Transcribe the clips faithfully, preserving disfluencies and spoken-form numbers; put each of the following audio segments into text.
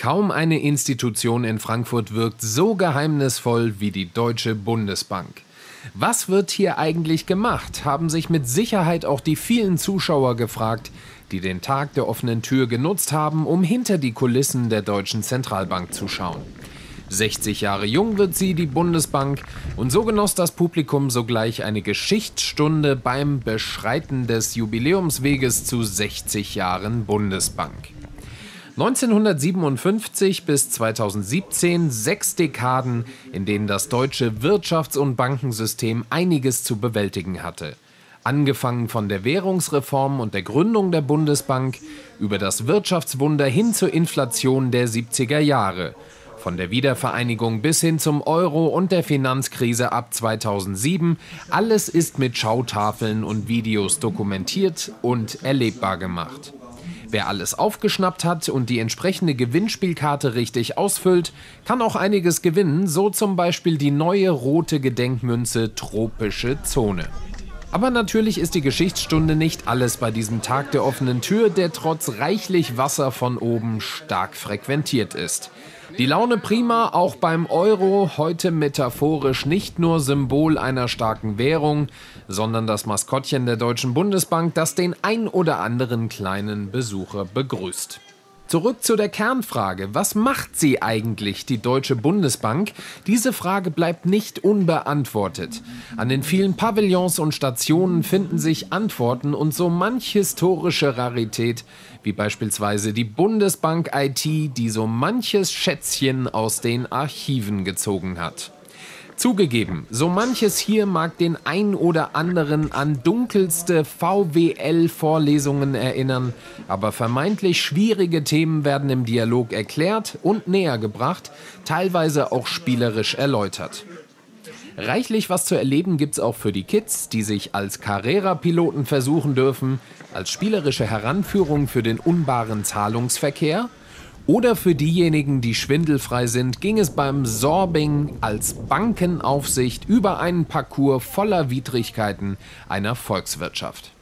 Kaum eine Institution in Frankfurt wirkt so geheimnisvoll wie die Deutsche Bundesbank. Was wird hier eigentlich gemacht, haben sich mit Sicherheit auch die vielen Zuschauer gefragt, die den Tag der offenen Tür genutzt haben, um hinter die Kulissen der Deutschen Zentralbank zu schauen. sechzig Jahre jung wird sie, die Bundesbank, und so genoss das Publikum sogleich eine Geschichtsstunde beim Beschreiten des Jubiläumsweges zu sechzig Jahren Bundesbank. neunzehnhundertsiebenundfünfzig bis zweitausendsiebzehn sechs Dekaden, in denen das deutsche Wirtschafts- und Bankensystem einiges zu bewältigen hatte. Angefangen von der Währungsreform und der Gründung der Bundesbank über das Wirtschaftswunder hin zur Inflation der siebziger Jahre. Von der Wiedervereinigung bis hin zum Euro und der Finanzkrise ab zweitausendsieben, alles ist mit Schautafeln und Videos dokumentiert und erlebbar gemacht. Wer alles aufgeschnappt hat und die entsprechende Gewinnspielkarte richtig ausfüllt, kann auch einiges gewinnen, so zum Beispiel die neue rote Gedenkmünze Tropische Zone. Aber natürlich ist die Geschichtsstunde nicht alles bei diesem Tag der offenen Tür, der trotz reichlich Wasser von oben stark frequentiert ist. Die Laune prima, auch beim Euro, heute metaphorisch nicht nur Symbol einer starken Währung, sondern das Maskottchen der Deutschen Bundesbank, das den ein oder anderen kleinen Besucher begrüßt. Zurück zu der Kernfrage: Was macht sie eigentlich, die Deutsche Bundesbank? Diese Frage bleibt nicht unbeantwortet. An den vielen Pavillons und Stationen finden sich Antworten und so manch historische Rarität, wie beispielsweise die Bundesbank I T, die so manches Schätzchen aus den Archiven gezogen hat. Zugegeben, so manches hier mag den ein oder anderen an dunkelste V W L-Vorlesungen erinnern, aber vermeintlich schwierige Themen werden im Dialog erklärt und näher gebracht, teilweise auch spielerisch erläutert. Reichlich was zu erleben gibt's auch für die Kids, die sich als Carrera-Piloten versuchen dürfen, als spielerische Heranführung für den unbaren Zahlungsverkehr. Oder für diejenigen, die schwindelfrei sind, ging es beim Sorbing als Bankenaufsicht über einen Parcours voller Widrigkeiten einer Volkswirtschaft.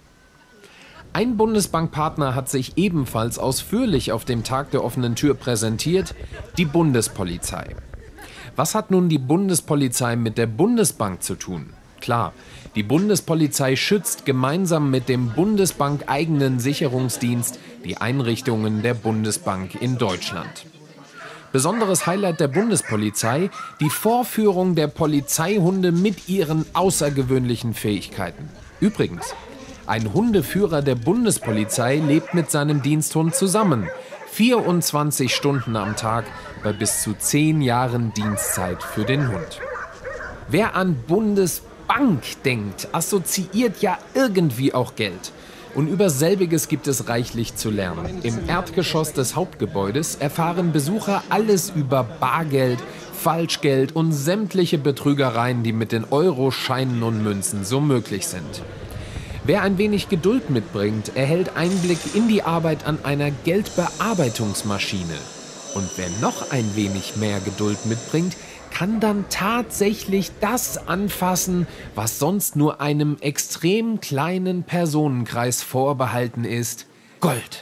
Ein Bundesbankpartner hat sich ebenfalls ausführlich auf dem Tag der offenen Tür präsentiert: die Bundespolizei. Was hat nun die Bundespolizei mit der Bundesbank zu tun? Klar, die Bundespolizei schützt gemeinsam mit dem Bundesbank-eigenen Sicherungsdienst die Einrichtungen der Bundesbank in Deutschland. Besonderes Highlight der Bundespolizei: die Vorführung der Polizeihunde mit ihren außergewöhnlichen Fähigkeiten. Übrigens, ein Hundeführer der Bundespolizei lebt mit seinem Diensthund zusammen. vierundzwanzig Stunden am Tag bei bis zu zehn Jahren Dienstzeit für den Hund. Wer an Bundesbank denkt, assoziiert ja irgendwie auch Geld. Und über selbiges gibt es reichlich zu lernen. Im Erdgeschoss des Hauptgebäudes erfahren Besucher alles über Bargeld, Falschgeld und sämtliche Betrügereien, die mit den Euro-Scheinen und Münzen so möglich sind. Wer ein wenig Geduld mitbringt, erhält Einblick in die Arbeit an einer Geldbearbeitungsmaschine. Und wer noch ein wenig mehr Geduld mitbringt, kann dann tatsächlich das anfassen, was sonst nur einem extrem kleinen Personenkreis vorbehalten ist: Gold.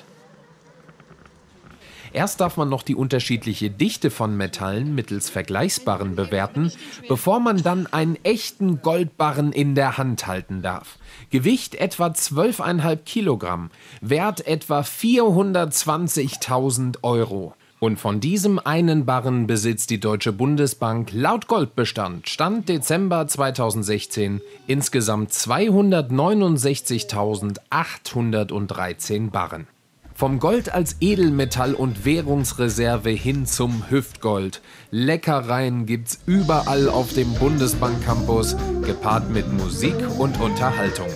Erst darf man noch die unterschiedliche Dichte von Metallen mittels Vergleichsbarren bewerten, bevor man dann einen echten Goldbarren in der Hand halten darf. Gewicht etwa zwölf Komma fünf Kilogramm, Wert etwa vierhundertzwanzigtausend Euro. Und von diesem einen Barren besitzt die Deutsche Bundesbank laut Goldbestand Stand Dezember zweitausendsechzehn insgesamt zweihundertneunundsechzigtausendachthundertdreizehn Barren. Vom Gold als Edelmetall und Währungsreserve hin zum Hüftgold. Leckereien gibt's überall auf dem Bundesbank-Campus, gepaart mit Musik und Unterhaltung.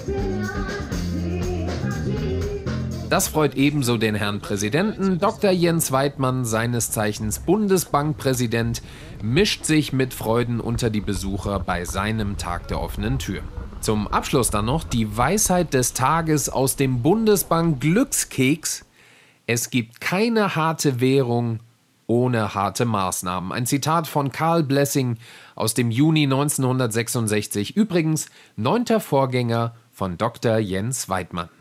Das freut ebenso den Herrn Präsidenten. Doktor Jens Weidmann, seines Zeichens Bundesbankpräsident, mischt sich mit Freuden unter die Besucher bei seinem Tag der offenen Tür. Zum Abschluss dann noch die Weisheit des Tages aus dem Bundesbank-Glückskeks: Es gibt keine harte Währung ohne harte Maßnahmen. Ein Zitat von Karl Blessing aus dem Juni neunzehnhundertsechsundsechzig. Übrigens neunter Vorgänger von Doktor Jens Weidmann.